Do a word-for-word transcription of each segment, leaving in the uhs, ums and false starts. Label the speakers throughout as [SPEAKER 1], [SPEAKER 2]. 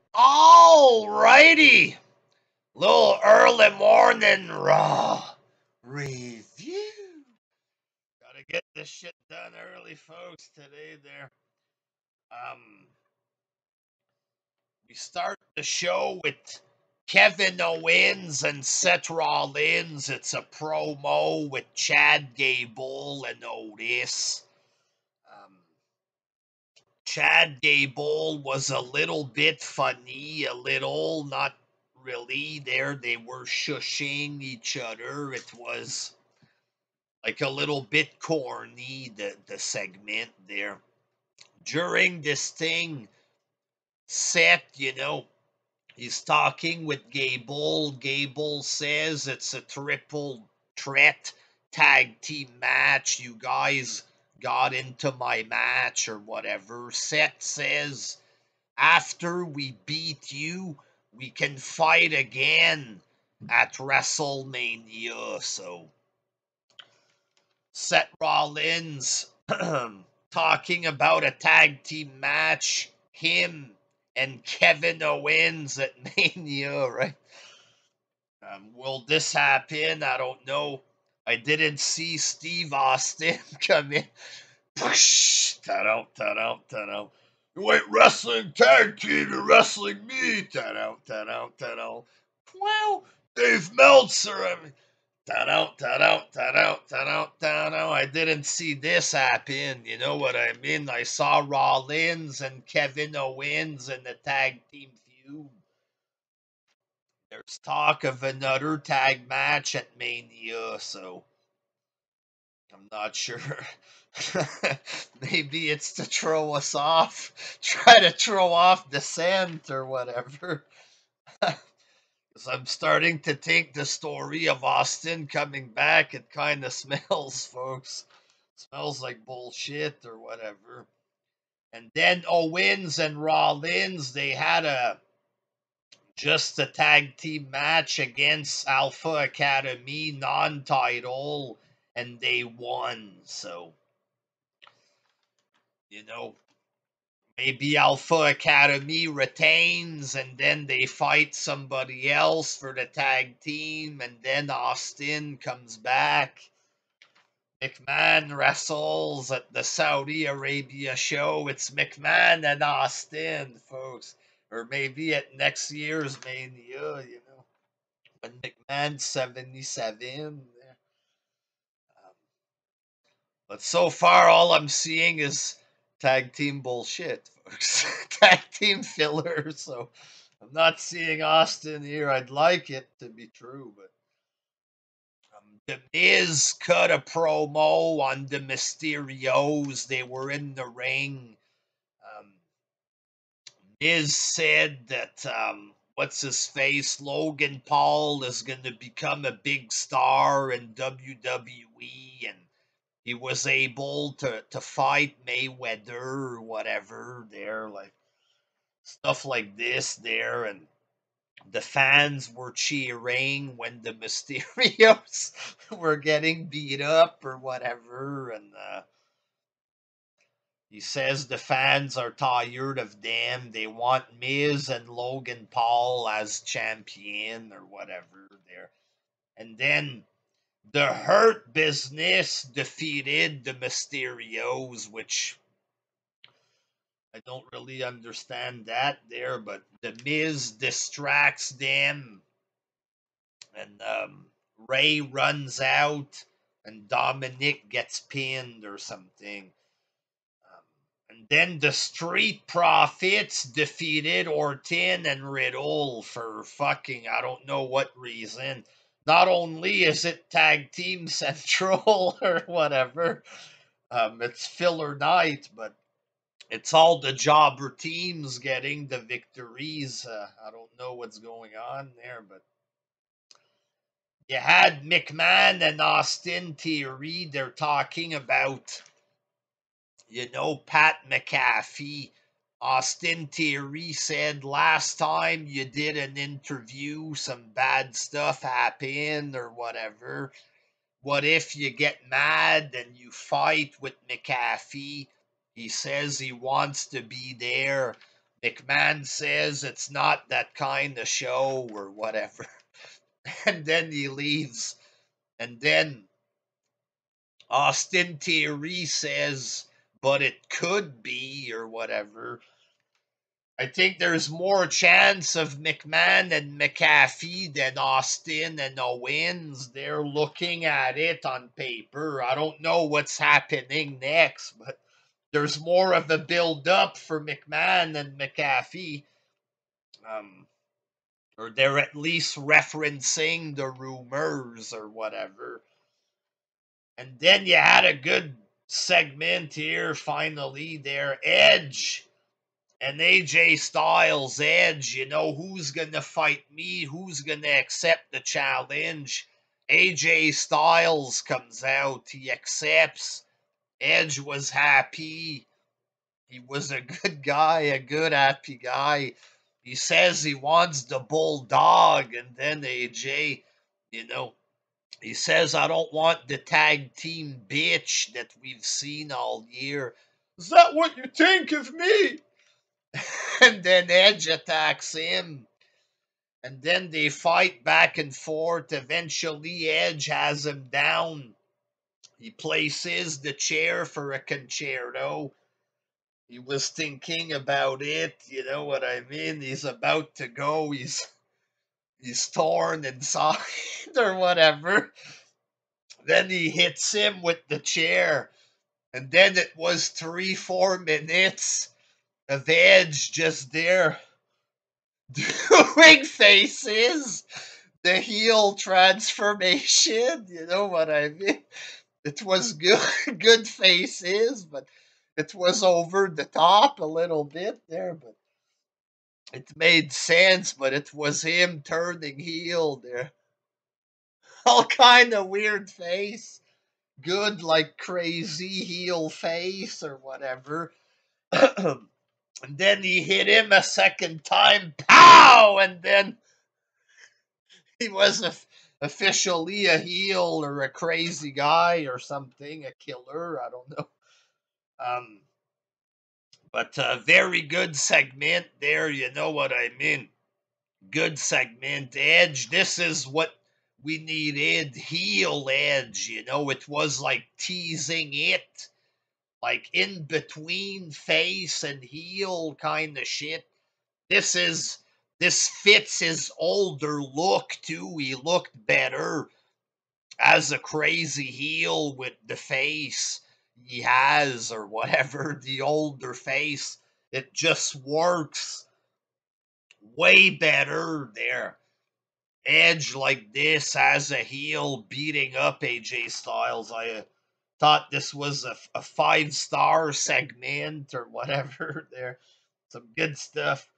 [SPEAKER 1] Alrighty, little early morning raw review. Gotta get this shit done early, folks. Today, there. Um, we start the show with Kevin Owens and Seth Rollins. It's a promo with Chad Gable and Otis. Um, Chad Gable was a little bit funny, a little, not really. There, they were shushing each other. It was like a little bit corny, the, the segment there. During this thing, Seth, you know, he's talking with Gable. Gable says it's a triple threat tag team match. You guys got into my match or whatever. Seth says, after we beat you, we can fight again at WrestleMania. So, Seth Rollins talking about a tag team match, him and Kevin Owens at Mania, right? Um, will this happen? I don't know. I didn't see Steve Austin come in. Push, ta-da, ta-da, ta-da. You ain't wrestling tag team, you're wrestling me. Ta-da, ta-da, ta-da. Well, Dave Meltzer, I mean, ta-da, ta-da, ta-da, ta-da, ta-da. I didn't see this happen. You know what I mean? I saw Rollins and Kevin Owens in the tag team feud. There's talk of another tag match at Mania, so I'm not sure. Maybe it's to throw us off, try to throw off the scent or whatever. Because I'm starting to think the story of Austin coming back, it kind of smells, folks. Smells like bullshit or whatever. And then Owens and Rollins, they had a just a tag team match against Alpha Academy, non title, and they won. So, you know, maybe Alpha Academy retains and then they fight somebody else for the tag team, and then Austin comes back. McMahon wrestles at the Saudi Arabia show. It's McMahon and Austin, folks. Or maybe at next year's Mania, you know. When McMahon's seventy-seven. Um, but so far, all I'm seeing is tag team bullshit, folks. Tag team filler. So I'm not seeing Austin here. I'd like it to be true, but um, The Miz cut a promo on the Mysterios. They were in the ring. Um, Miz said that um, what's his face, Logan Paul, is going to become a big star in W W E, and he was able to to fight Mayweather or whatever there, like stuff like this there, and the fans were cheering when the Mysterios were getting beat up or whatever, and uh, he says the fans are tired of them. They want Miz and Logan Paul as champion or whatever there. And then the Hurt Business defeated the Mysterios, which I don't really understand that there, but the Miz distracts them, and um, Ray runs out, and Dominic gets pinned or something. Um, and then the Street Profits defeated Orton and Riddle for fucking I don't know what reason. Not only is it Tag Team Central or whatever, um, it's filler night, but it's all the jobber teams getting the victories. Uh, I don't know what's going on there, but you had McMahon and Austin Theory. They're talking about, you know, Pat McAfee. Austin Theory said last time you did an interview, some bad stuff happened or whatever. What if you get mad and you fight with McAfee? He says he wants to be there. McMahon says it's not that kind of show or whatever. And then he leaves. And then Austin Theory says, but it could be or whatever. I think there's more chance of McMahon and McAfee than Austin and Owens. They're looking at it on paper. I don't know what's happening next, but there's more of a build up for McMahon and McAfee. Um, or they're at least referencing the rumors or whatever. And then you had a good segment here finally there. Edge and A J Styles. Edge, you know, who's going to fight me? Who's going to accept the challenge? A J Styles comes out. He accepts. Edge was happy. He was a good guy, a good happy guy. He says he wants the bulldog, and then A J, you know, he says, I don't want the tag team bitch that we've seen all year. Is that what you think of me? And then Edge attacks him. And then they fight back and forth. Eventually, Edge has him down. He places the chair for a concerto. He was thinking about it, you know what I mean? He's about to go. He's he's torn inside or whatever. Then he hits him with the chair. And then it was three, four minutes of Edge just there doing faces. The heel transformation. You know what I mean? It was good, good faces, but it was over the top a little bit there. But it made sense. But it was him turning heel there. All kind of weird face. Good, like crazy heel face or whatever. And then he hit him a second time. Pow! And then he was a, officially a heel or a crazy guy or something, a killer. I don't know. Um, but a very good segment there. You know what I mean? Good segment. Edge. This is what we needed. Heel Edge. You know, it was like teasing it. Like in between face and heel kind of shit. This is this fits his older look too. He looked better as a crazy heel with the face he has or whatever, the older face. It just works way better there. Edge like this as a heel beating up A J Styles. I uh, thought this was a, a five star segment or whatever there. Some good stuff.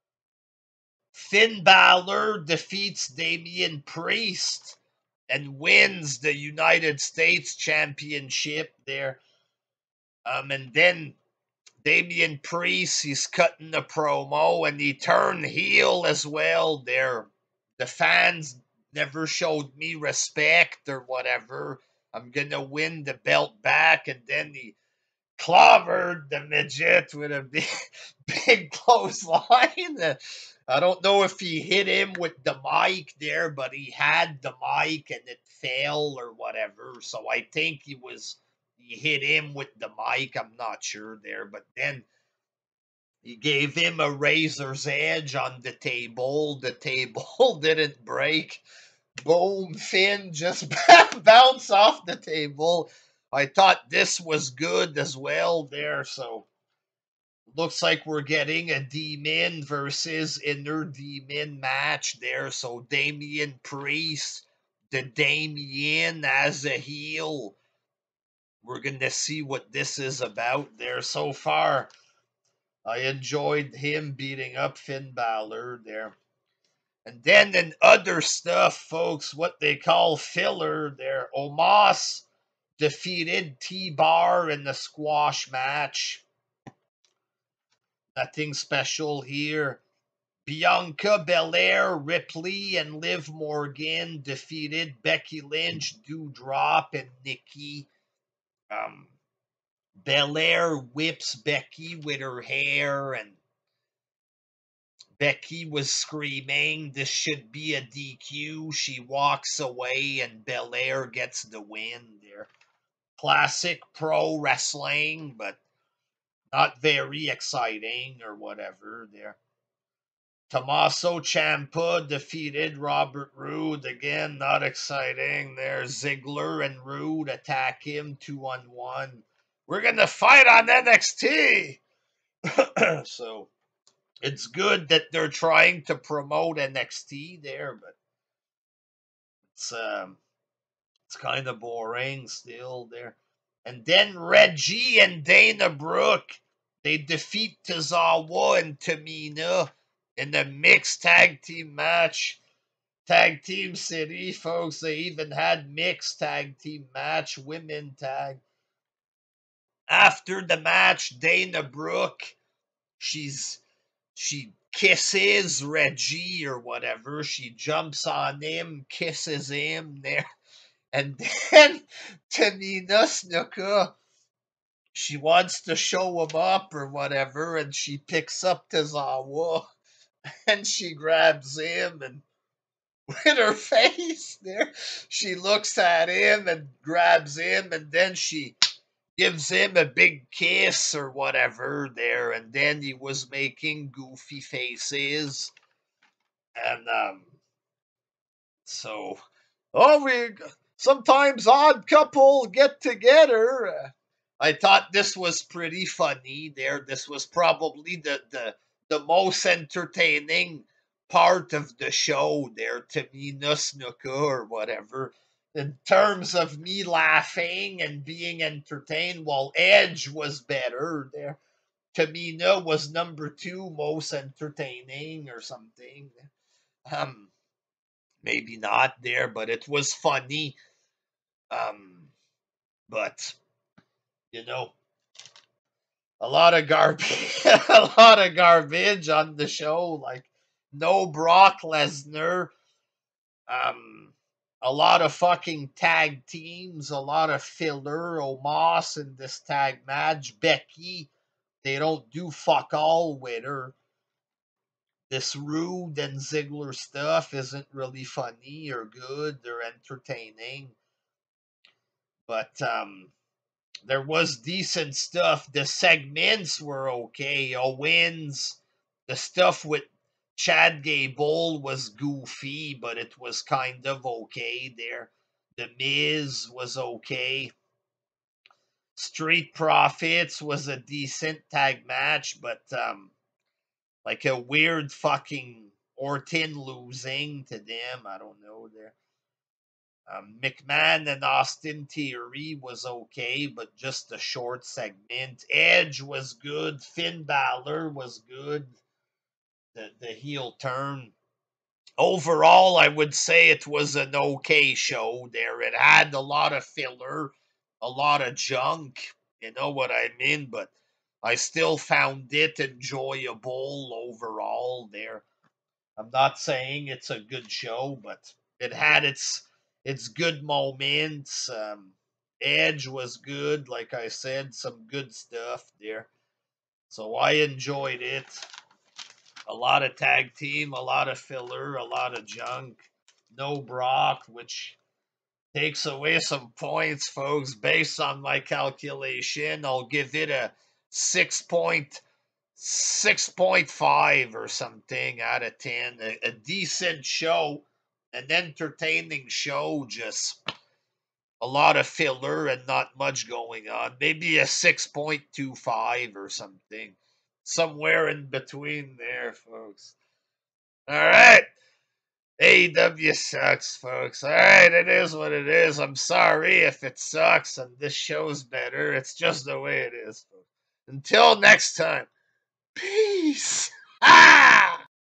[SPEAKER 1] Finn Balor defeats Damian Priest and wins the United States Championship there. Um, and then Damian Priest, he's cutting the promo and he turned heel as well there. The fans never showed me respect or whatever. I'm gonna win the belt back, and then he clobbered the midget with a big, big clothesline. Uh, I don't know if he hit him with the mic there, but he had the mic and it fell or whatever. So I think he was he hit him with the mic. I'm not sure there, but then he gave him a razor's edge on the table. The table didn't break. Boom, Finn just bounce off the table. I thought this was good as well there, so looks like we're getting a Demon versus Inner Demon match there. So Damian Priest, the Damien as a heel. We're going to see what this is about there so far. I enjoyed him beating up Finn Balor there. And then in other stuff, folks, what they call filler there, Omos defeated T-Bar in the squash match. Nothing special here. Bianca Belair, Ripley, and Liv Morgan defeated Becky Lynch, Doudrop, and Nikki. Um, Belair whips Becky with her hair, and Becky was screaming, this should be a D Q. She walks away and Belair gets the win there. Classic pro wrestling, but not very exciting or whatever there. Tommaso Ciampa defeated Robert Roode. Again, not exciting there. Ziggler and Roode attack him two on one. We're going to fight on N X T. So it's good that they're trying to promote N X T there, but it's um it's kind of boring still there. And then Reggie and Dana Brooke, they defeat Tozawa and Tamina in the mixed tag team match. Tag Team City, folks, they even had mixed tag team match, women tag. After the match, Dana Brooke, she's she kisses Reggie or whatever. She jumps on him, kisses him there. And then Tamina Snuka, she wants to show him up or whatever, and she picks up Tozawa and she grabs him and with her face there, she looks at him and grabs him, and then she gives him a big kiss or whatever there, and then he was making goofy faces. And um so oh we sometimes odd couple get together. I thought this was pretty funny there. This was probably the the, the most entertaining part of the show there, Tamina Snuka or whatever, in terms of me laughing and being entertained, while Edge was better there. Tamina was number two most entertaining or something. Um, maybe not there, but it was funny. Um, but you know, a lot of garbage, a lot of garbage on the show. Like no Brock Lesnar. Um, a lot of fucking tag teams, a lot of filler. Omos in this tag match. Becky, they don't do fuck all with her. This Rude and Ziggler stuff isn't really funny or good or entertaining. But um, there was decent stuff. The segments were okay. Owens, the stuff with Chad Gable was goofy, but it was kind of okay there. The Miz was okay. Street Profits was a decent tag match, but um, like a weird fucking Orton losing to them. I don't know there. Um, McMahon and Austin Theory was okay, but just a short segment. Edge was good. Finn Balor was good. The the heel turn. Overall, I would say it was an okay show there. It had a lot of filler, a lot of junk. You know what I mean? But I still found it enjoyable overall there. I'm not saying it's a good show, but it had its its good moments. Um, Edge was good, like I said, some good stuff there. So I enjoyed it. A lot of tag team, a lot of filler, a lot of junk. No Brock, which takes away some points, folks. Based on my calculation, I'll give it a six point six point five or something out of ten. A, a decent show, an entertaining show, just a lot of filler and not much going on. Maybe a six point two five or something. Somewhere in between there, folks. All right. A E W sucks, folks. All right, it is what it is. I'm sorry if it sucks and this show's better. It's just the way it is, folks. Until next time. Peace. Ah!